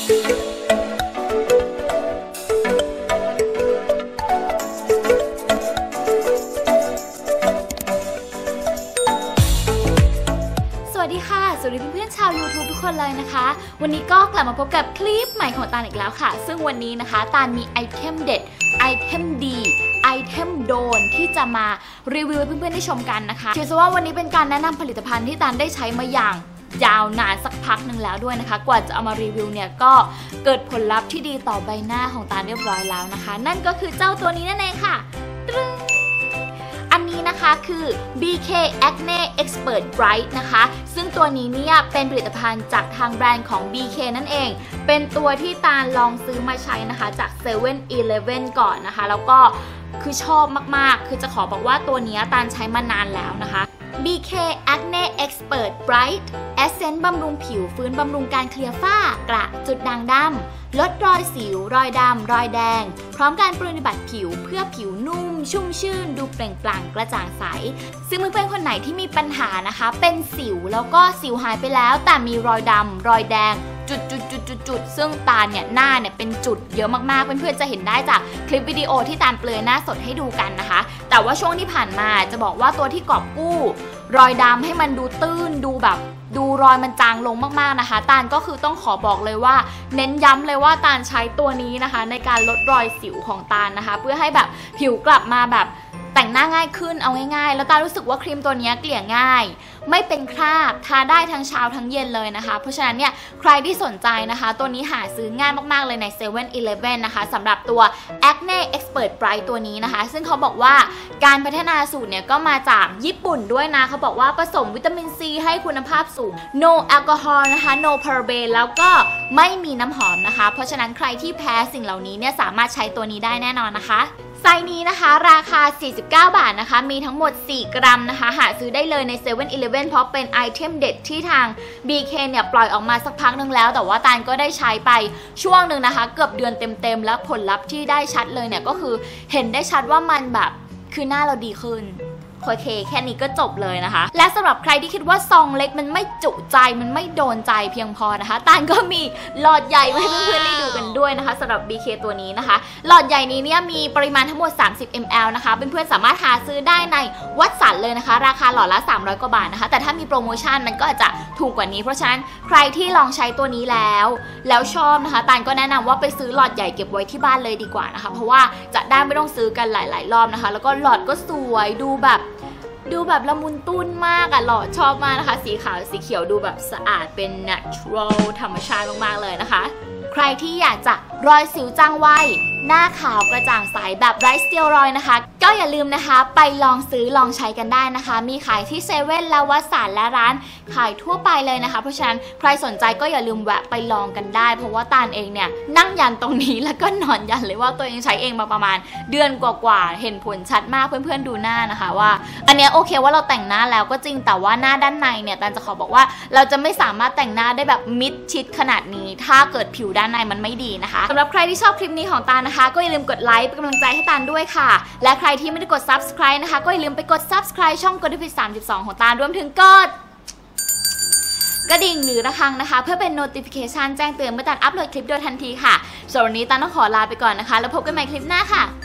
สวัสดีค่ะสวัสดีเพื่อนๆชาว YouTube ทุกคนเลยนะคะวันนี้ก็กลับมาพบกับคลิปใหม่ของตาลอีกแล้วค่ะซึ่งวันนี้นะคะตาลมีไอเทมเด็ดไอเทมดีไอเทมโดนที่จะมารีวิวให้เพื่อนๆได้ชมกันนะคะถือซะว่าวันนี้เป็นการแนะนำผลิตภัณฑ์ที่ตาลได้ใช้มาอย่างยาวนานสักพักหนึ่งแล้วด้วยนะคะกว่าจะเอามารีวิวเนี่ยก็เกิดผลลัพธ์ที่ดีต่อใบหน้าของตาลเรียบร้อยแล้วนะคะนั่นก็คือเจ้าตัวนี้นั่นเองค่ะอันนี้นะคะคือ BK Acne Expert Bright นะคะซึ่งตัวนี้เนี่ยเป็นผลิตภัณฑ์จากทางแบรนด์ของ BK นั่นเองเป็นตัวที่ตาลลองซื้อมาใช้นะคะจาก 7-Eleven ก่อนนะคะแล้วก็คือชอบมากๆคือจะขอบอกว่าตัวนี้ตาลใช้มานานแล้วนะคะ BK Acne Expert Bright Essence บำรุงผิวฟื้นบำรุงการเคลียร์ฝ้ากระจุดด่างดำลดรอยสิวรอยดำรอยแดงพร้อมการปฏิบัติผิวเพื่อผิวนุ่มชุ่มชื่นดูเปล่งปลั่งกระจ่างใสซึ่งเพื่อนๆคนไหนที่มีปัญหานะคะเป็นสิวแล้วก็สิวหายไปแล้วแต่มีรอยดำรอยแดงจุดซึ่งตาเนี่ยหน้าเนี่ยเป็นจุดเยอะมากๆเพื่อนๆจะเห็นได้จากคลิปวิดีโอที่ตาลเปลือยหน้าสดให้ดูกันนะคะแต่ว่าช่วงที่ผ่านมาจะบอกว่าตัวที่กอบกู้รอยดำให้มันดูตื้นดูแบบดูรอยมันจางลงมากๆนะคะตาลก็คือต้องขอบอกเลยว่าเน้นย้ำเลยว่าตาลใช้ตัวนี้นะคะในการลดรอยสิวของตาลนะคะเพื่อให้แบบผิวกลับมาแบบแต่งหน้าง่ายขึ้นเอาง่ายๆแล้วตารู้สึกว่าครีมตัวนี้เกลี่ยง่ายไม่เป็นคราบทาได้ทั้งเช้าทั้งเย็นเลยนะคะเพราะฉะนั้นเนี่ยใครที่สนใจนะคะตัวนี้หาซื้อง่ายมากๆเลยใน 7-Eleven นะคะสำหรับตัว Acne Expert Bright ตัวนี้นะคะซึ่งเขาบอกว่าการพัฒนาสูตรเนี่ยก็มาจากญี่ปุ่นด้วยนะเขาบอกว่าผสมวิตามินซีให้คุณภาพสูง no alcohol นะคะ no paraben แล้วก็ไม่มีน้ำหอมนะคะเพราะฉะนั้นใครที่แพ้สิ่งเหล่านี้เนี่ยสามารถใช้ตัวนี้ได้แน่นอนนะคะไซส์นี้นะคะราคา49 บาทนะคะมีทั้งหมด4 กรัมนะคะหาซื้อได้เลยใน 7-Eleven เพราะเป็นไอเทมเด็ดที่ทาง BK เนี่ยปล่อยออกมาสักพักนึงแล้วแต่ว่าตาลก็ได้ใช้ไปช่วงหนึ่งนะคะเกือบเดือนเต็มๆแล้วผลลัพธ์ที่ได้ชัดเลยเนี่ยก็คือเห็นได้ชัดว่ามันแบบคือหน้าเราดีขึ้นโอเคแค่นี้ก็จบเลยนะคะและสำหรับใครที่คิดว่าซองเล็กมันไม่จุใจมันไม่โดนใจเพียงพอนะคะตาลก็มีหลอดใหญ่มาให้เพื่อนๆได้ดูกันด้วยนะคะสำหรับ BK ตัวนี้นะคะหลอดใหญ่นี้เนี่ยมีปริมาณทั้งหมด30 ml นะคะเพื่อนๆสามารถหาซื้อได้ในวัดสันเลยนะคะราคาหลอดละ300 กว่าบาทนะคะแต่ถ้ามีโปรโมชั่นมันก็อาจจะถูกกว่านี้เพราะฉะนั้นใครที่ลองใช้ตัวนี้แล้วชอบนะคะตาลก็แนะนำว่าไปซื้อหลอดใหญ่เก็บไว้ที่บ้านเลยดีกว่านะคะเพราะว่าจะได้ไม่ต้องซื้อกันหลายๆรอบนะคะแล้วก็หลอดก็สวยดูแบบละมุนตุ้นมากอ่ะหล่อชอบมากนะคะสีขาวสีเขียวดูแบบสะอาดเป็น natural ธรรมชาติมากๆเลยนะคะใครที่อยากจะรอยสิวจางไวหน้าขาวกระจ่างใสแบบไร้สเตียรอยด์นะคะก็อย่าลืมนะคะไปลองซื้อลองใช้กันได้นะคะมีขายที่7-Elevenและวัดสันและร้านขายทั่วไปเลยนะคะเพราะฉะนั้นใครสนใจก็อย่าลืมแวะไปลองกันได้เพราะว่าตาลเองเนี่ยนั่งยันตรงนี้แล้วก็นอนยันเลยว่าตัวเองใช้เองมาประมาณเดือนกว่าๆเห็นผลชัดมากเพื่อนๆดูหน้านะคะว่าอันนี้โอเคว่าเราแต่งหน้าแล้วก็จริงแต่ว่าหน้าด้านในเนี่ยตาลจะขอบอกว่าเราจะไม่สามารถแต่งหน้าได้แบบมิดชิดขนาดนี้ถ้าเกิดผิวด้านในมันไม่ดีนะคะสำหรับใครที่ชอบคลิปนี้ของตาลนะคะก็อย่าลืมกดไลค์เป็นกำลังใจให้ตาลด้วยค่ะและใครที่ไม่ได้กด subscribe นะคะก็อย่าลืมไปกด subscribe ช่องกดที่ผิด32ของตาลรวมถึงกดกระดิ่งหรือระฆังนะคะเพื่อเป็น notification แจ้งเตือนเมื่อตาลอัปโหลดคลิปโดยทันทีค่ะส่วนวันนี้ตาลต้องขอลาไปก่อนนะคะแล้วพบกันใหม่คลิปหน้าค่ะ